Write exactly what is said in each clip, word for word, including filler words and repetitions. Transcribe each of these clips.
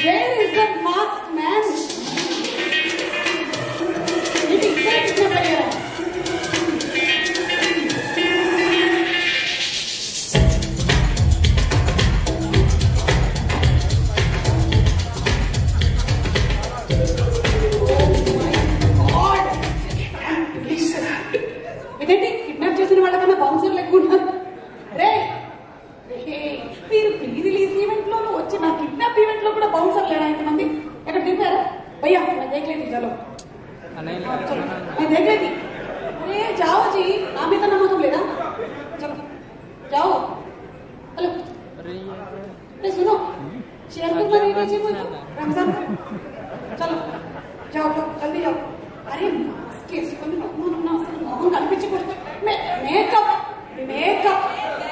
Where is the masked man? It is safe to be here. ఇదేంటి kidnap చేసిన వాళ్ళకన్నా బౌన్సర్లు ఎక్కువ ఉన్నారు. రే మీరు ప్రీ రిలీజ్ ఈవెంట్ లో వచ్చి నా కిడ్నాప్ ఈవెంట్ లో కూడా బౌన్సర్ లేడా ఇంతమంది ఎక్కడ దింపారా భయ్యా నా దేఖలేదు చలో దేఖలేదు అరే జాओ जी నా మీద నమ్మకం లేదా చలో जाओ హలో రే सुनो शेयर को कर दीजिए मुझे रमजान चलो जाओ जल्दी जाओ अरे मास्क వేసుకొని నా అసలు మొహం కనిపించకూడదు మేకప్ మేకప్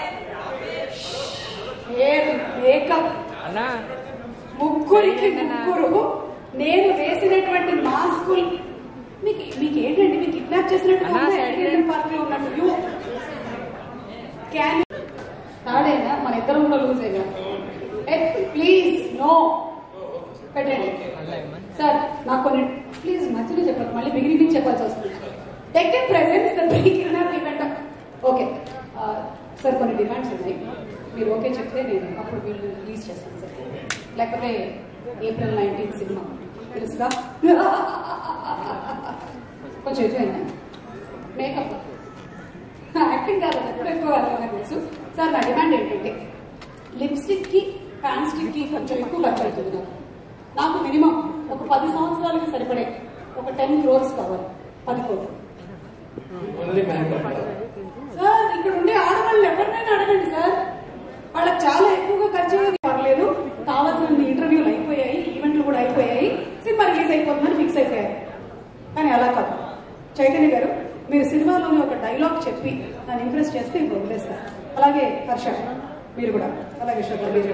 మేకప్ ముగ్గురికి ముగ్గురు నేను వేసినటువంటి మాస్కులు మీకు మీకు ఏంటండి మీకు కిడ్నాప్ చేసినట్టు పార్క్ లో ఉన్నట్టు క్యాన్ తాడేనా మన ఇద్దరం కూడా లూజ్ అయినా ప్లీజ్ నో పెట్టండి సార్ నాకు కొన్ని ప్లీజ్ మధ్యలో చెప్పండి మళ్ళీ బిగినింగ్ నుంచి చెప్పాల్సి వస్తుంది tech presence the pre kidnap event okay sir కొన్ని డిమాండ్స్ ఉన్నాయి మీరు ఓకే చెప్తే నేను అప్పుడు వీళ్ళు రిలీజ్ చేస్తాను సార్ లేకపోతే ఏప్రిల్ నైన్టీన్త్ సినిమా తెలుసుగా కొంచెం ఎక్కువైందా మేకప్ యాక్టింగ్ కాదు ఎక్కువ నాకు తెలుసు సార్ నా డిమాండ్ ఏంటంటే లిప్స్టిక్ కి ఫ్యాన్ స్టిక్ కి కొంచెం ఎక్కువ ఖర్చు అవుతుంది నాకు నాకు మినిమం ఒక పది సంవత్సరాలకి సరిపడే ఒక టెన్ క్రోర్స్ కావాలి పది కోట్లు సార్ ఇక్కడ ఉండే ఆడవాళ్ళు ఎవరినైనా అడగండి సార్ వాళ్ళకి చాలా ఎక్కువగా ఖర్చు పర్లేదు కావాల్సిన ఇంటర్వ్యూలు అయిపోయాయి ఈవెంట్లు కూడా అయిపోయాయి సినిమా రిలీజ్ అయిపోతుందని ఫిక్స్ అయిపోయారు కానీ అలా కాదు చైతన్య గారు మీరు సినిమాలోని ఒక డైలాగ్ చెప్పి నన్ను ఇంప్రెస్ చేస్తే ఇంక వదిలేస్తారు అలాగే హర్ష మీరు కూడా అలాగే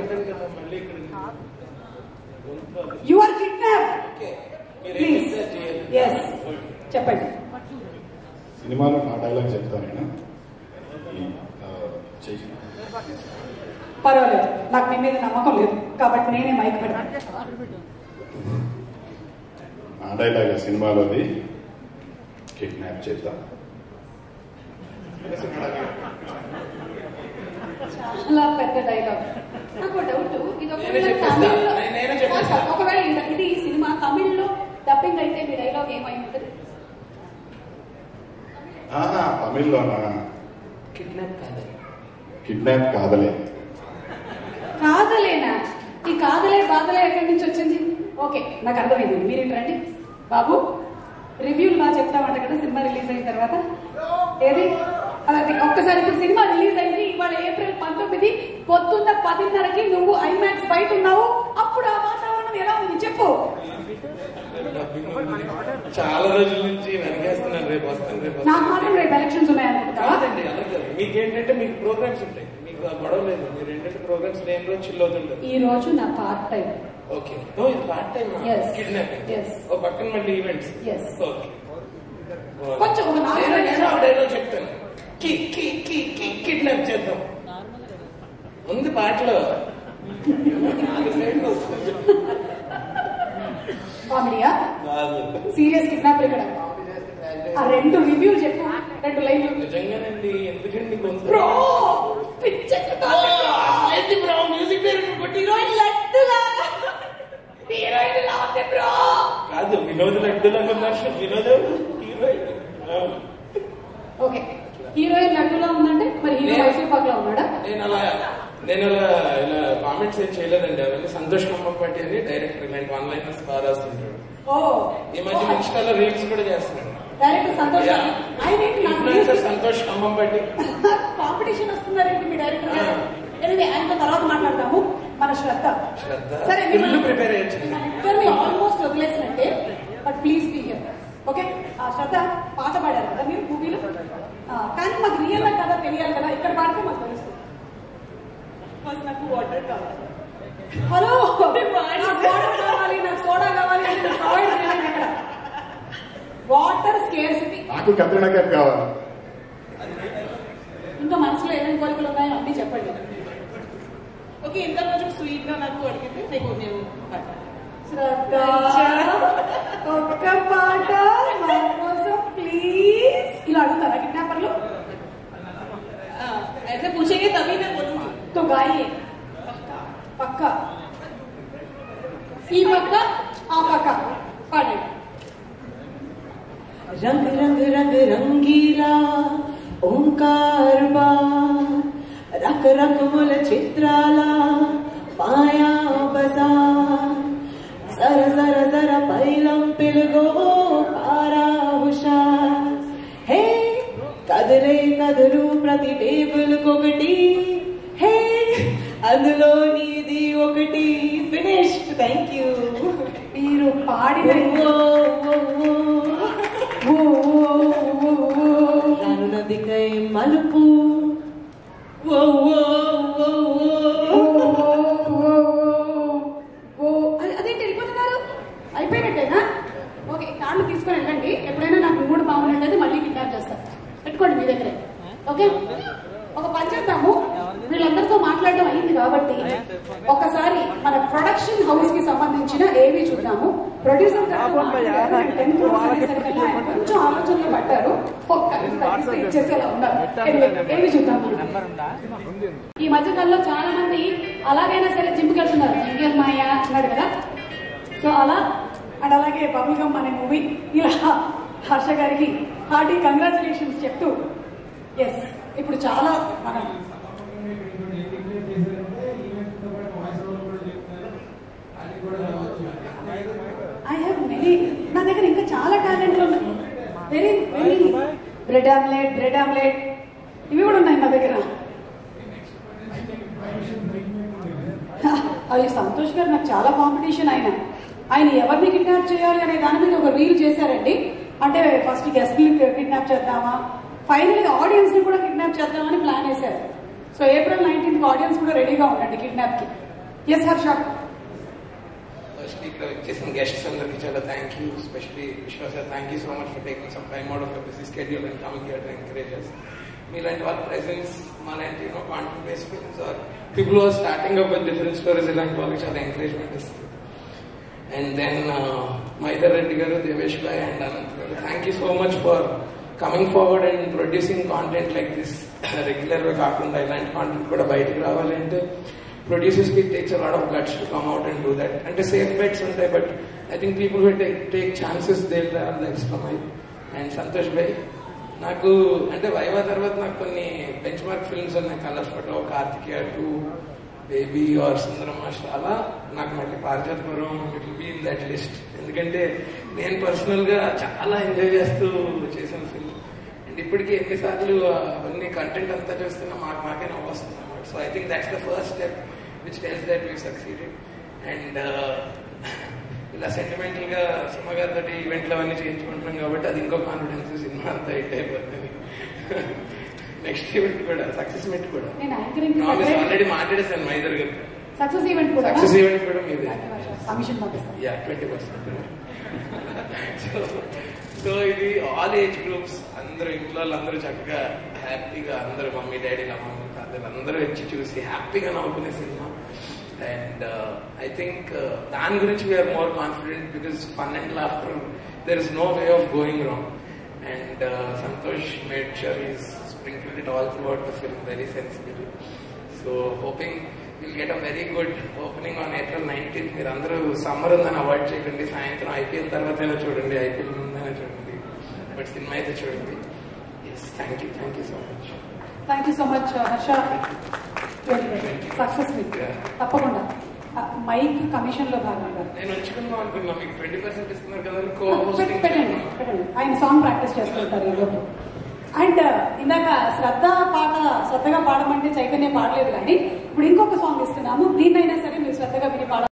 you are kidnap please yes చెప్పండి సినిమాలో నా డైలాగ్ చెప్తాను నేను పర్వాలేదు నాకు మీ మీద నమ్మకం లేదు కాబట్టి నేనే మైక్ పెడతాను నా డైలాగ్ సినిమాలోది కిడ్నాప్ చేద్దాం చాలా పెద్ద డైలాగ్ నాకు డౌట్ ఇది ఒకవేళ ఇది ఈ సినిమా తమిళ్లో డబ్బింగ్ అయితే మీ డైలాగ్ ఏమై ఉంటుంది తమిళ్లోనా కిడ్నాప్ కాదలే కిడ్నాప్ కాదలే కాదలేనా ఈ కాదలే బాధలే ఎక్కడి నుంచి వచ్చింది ఓకే నాకు అర్థమైంది మీరు రండి బాబు రివ్యూలు బాగా చెప్తామంట కదా సినిమా రిలీజ్ అయిన తర్వాత ఏది అలాగే ఒక్కసారి ఇప్పుడు సినిమా రిలీజ్ అయింది ఇవాళ ఏప్రిల్ పంతొమ్మిది పొద్దున్న పదిన్నరకి నువ్వు ఐమాక్స్ బయట ఉన్నావు అప్పుడు ఆ వాతావరణం ఎలా ఉంది చెప్పు చాలా రోజుల నుంచి వెనకేస్తున్నాను రేపు వస్తాను రేపు నాకు మాత్రం రేపు ఎలక్షన్స్ ఉన్నాయనుకుంటా మీకేంటంటే మీకు ప్రోగ్రామ్స్ ఉంటాయి మీకు గొడవ లేదు మీరు ఏంటంటే ప్రోగ్రామ్స్ నేను రోజు చిల్ అవుతుంటారు ఈ రోజు నా పార్ట్ టైం ఓకే ఇది పార్ట్ టైం కిడ్నాపింగ్ ఓ పక్కన మళ్ళీ ఈవెంట్స్ ఓకే కొంచెం ఒక నాలుగు చెప్తాను కి కి కి కి కిడ్నాప్ చేద్దాం ఉంది పాటలో కామెడీయా సీరియస్ కిడ్నాప్ ఇక్కడ ఆ రెండు రివ్యూలు చెప్పు రెండు లైన్లు నిజంగానండి ఎందుకండి బ్రో పిచ్చెక్కుతోంది బ్రో మ్యూజిక్ డైరెక్టర్ హీరోయిన్ లడ్డులా హీరోయిన్ ఎలా ఉంది బ్రో కాదు వినోద్ లడ్డులా ఉన్నారు వినోద్ హీరోయిన్ ఓకే హీరోయిన్ లడ్డులా ఉందంటే మరి హీరో మైసూర్ పాక్ లా ఉన్నాడా నేను అలా నేను అలా ఇలా కామెంట్స్ ఏం చేయలేదండి అవన్నీ సంతోష్ ఖమ్మంపాటి అని డైరెక్టర్ ఇలాంటి వన్ లైనర్స్ బాగా రాస్తుంటాడు ఈ మధ్య ఇన్స్టాలో రీల్స్ కూడా చేస్తున్నాడు director Santosh influencer Santosh Khammampati competition వస్తున్నారండి మీ డైరెక్టర్ ఎనివే ఆయనతో తర్వాత మాట్లాడతాము మన శ్రద్ధ సరే ప్రిపేర్ అయ్యొచ్చు ఇద్దరిని ఆల్మోస్ట్ వదిలేసినట్టే but please be here okay ఆ శ్రద్ధ పాట పాడారు కదా మీరు మూవీలో కానీ మాకు రియల్ గా కదా తెలియాలి కదా ఇక్కడ పాడితే మాకు తెలుస్తుంది నాకు వాటర్ కావాలి హలో వాటర్ కావాలి నాకు సోడా కావాలి ప్రొవైడ్ చేయాలి ఇక్కడ వాటర్ స్కేర్సిటీ నాకు కత్రినా కప్ కావాలి ఇంకా మనసులో ఏమేమి కోరికలు ఉన్నాయో అన్ని చెప్పండి ఓకే ఇంత కొంచెం స్వీట్ గా నాకు అడిగితే నీకు నేను శ్రద్ధ ఒక్క పాట మా కోసం ప్లీజ్. ఇలా అడుగుతారా కిడ్నాపర్లు? ऐसे पूछेंगे तभी मैं बोलूंगी. तो गाइए पक्का. ఈ పక్క ఆ పక్క పాడండి. रंग रंग रंग रंगीला ओंकार बार रक रक मुल चित्राला पाया बजार सर सर सर पैलम पिलगो पारा हुशार हे కదలే కదలు ప్రతి టేబుల్ ఒకటి హే అందులో నీది ఒకటి ఫినిష్డ్. Thank you. మీరు పాడిన రాను నదికై మలుపు అదేంటి వెళ్ళిపోతున్నారు? అయిపోయినట్టేనా? ఓకే కాళ్ళు తీసుకొని వెళ్ళండి. ఎప్పుడైనా నాకు మూడు బాగున్నట్టు మళ్ళీ కిడ్నాప్ చేస్తారు. పెట్టుకోండి మీ దగ్గరే. ఓకే ఒక పని చేద్దాము. వీళ్ళందరితో మాట్లాడడం అయింది కాబట్టి ఒకసారి మన ప్రొడక్షన్ హౌస్ కి సంబంధించిన ఏవి చూద్దాము. ప్రొడ్యూసర్ కొంచెం ఆలోచనలు పడ్డారు. ఇచ్చేసేలా ఉన్నారు. ఏవి చూద్దాము. ఈ మధ్య కాలంలో చాలా మంది అలాగైనా సరే జిమ్కి వెళ్తున్నారు. జింగల్ మాయ అన్నాడు కదా, సో అలా అండ్ అలాగే బబుల్ గమ్ అనే మూవీ. ఇలా హర్ష గారికి హార్టీ కంగ్రాచులేషన్స్ చెప్తూ ఎస్ ఇప్పుడు చాలా మనం ఐ హ్యావ్ మెనీ, నా దగ్గర ఇంకా చాలా టాలెంట్లు ఉన్నాయి. Very very bread omelette bread omelette ఇవి కూడా ఉన్నాయి నా దగ్గర. అవి సంతోష్ గారు నాకు చాలా కాంపిటీషన్. ఆయన ఆయన ఎవరిని కిడ్నాప్ చేయాలి అనే దాని మీద ఒక రీల్ చేశారండి. అంటే ఫస్ట్ గెస్ట్ కిడ్నాప్ చేద్దామా, ఫైనల్ గా ఆడియన్స్ ని కూడా కిడ్నాప్ చేద్దామని ప్లాన్ చేశారు. సో ఏప్రిల్ నైన్టీన్త్ ఆడియన్స్ కూడా రెడీగా ఉండండి కిడ్నాప్ కి. ఎస్ హర్ష. ఇక్కడ వచ్చేసిన గెస్ట్స్ అందరికి చాలా thank you. Especially Vishwasa, thank you so much for taking some time out of your busy schedule and coming here to encourage us. మీలాంటి వాళ్ళ ప్రెసెన్స్ మాలాంటి you know content based films are people are starting up with different stories ఇలాంటి వాళ్ళకి చాలా encouragement ఇస్తుంది. And then మైదర్ Reddy గారు, దేవేష్ భాయ్ and Ananth garu, thank you so much for coming forward and producing content like this. Regular గా కాకుండా ఇలాంటి కాంటెంట్ కూడా బయటకు రావాలంటే producers it takes a lot of guts to come out and do that. And safe bets ఉంటాయి, but I think people who take, take chances they'll try the extra mile. And Santosh భాయ్, నాకు అంటే viva తర్వాత నాకు కొన్ని benchmark films ఉన్నాయి. Colour Photo, Karthikeya two, Baby or Sundaram master. అలా నాకు మళ్ళీ Parijathapuram it will be in that list. ఎందుకంటే నేను పర్సనల్ గా చాలా ఎంజాయ్ చేస్తూ చేసిన ఫిల్మ్. అండ్ ఇప్పటికీ ఎన్నిసార్లు అవన్నీ కంటెంట్ అంతా చూస్తున్నా మాకు మాకే నవ్వు వస్తుంది అన్నమాట. So I think that's the first step which tells that we've succeeded. And ఇలా సెంటిమెంటల్ గా సినిమా గారితో ఈవెంట్లు అవన్నీ చేయించుకుంటున్నాం కాబట్టి అది ఇంకో కాన్ఫిడెన్స్ సినిమా అంతా హిట్ అయిపోతుంది. నెక్స్ట్ ఈవెంట్ కూడా సక్సెస్ మీట్ కూడా ఆల్రెడీ మాట్లాడేసాను మైదర్ గారు. సక్సెస్ ఈవెంట్ కూడా సక్సెస్ ఈవెంట్ కూడా మీదే కమిషన్ పంపిస్తాను. Yeah twenty percent. సో ఇది ఆల్ ఏజ్ గ్రూప్స్ అందరూ ఇంట్లో అందరూ చక్కగా హ్యాపీగా అందరూ మమ్మీ డాడీ మమ్మీ తాతలు అందరూ వచ్చి చూసి హ్యాపీగా నవ్వుకునే సినిమా. అండ్ ఐ థింక్ దాని గురించి we're more confident because fun and laughter there is no way of going wrong. And Santosh made sure is sprinkled it all throughout the film very sensibly. So hoping will get a very good opening on April nineteenth. మీరు అందరూ summer ఉందని avoid చేయకండి. సాయంత్రం IPL తర్వాత అయినా చూడండి, IPL ముందైనా చూడండి, బట్ సినిమా అయితే చూడండి. Yes, thank you thank you so much. Thank you so much Harsha. Success మీకు తప్పకుండా. మైక్ కమిషన్ లో భాగంగా నేను ఉంచుకుందాం అనుకున్నా. మీకు ట్వంటీ పర్సెంట్ ఇస్తున్నారు కదా, కో పెట్టండి పెట్టండి. ఆయన సాంగ్ ప్రాక్టీస్ చేస్తుంటారు ఈరోజు. అండ్ ఇందాక శ్రద్ధ పాట శ్రద్ధగా పాడమంటే చైతన్య పాడలేదు, కానీ ఇప్పుడు ఇంకొక సాంగ్ ఇస్తున్నాము. దీన్నైనా సరే మీరు శ్రద్ధగా విని పాడ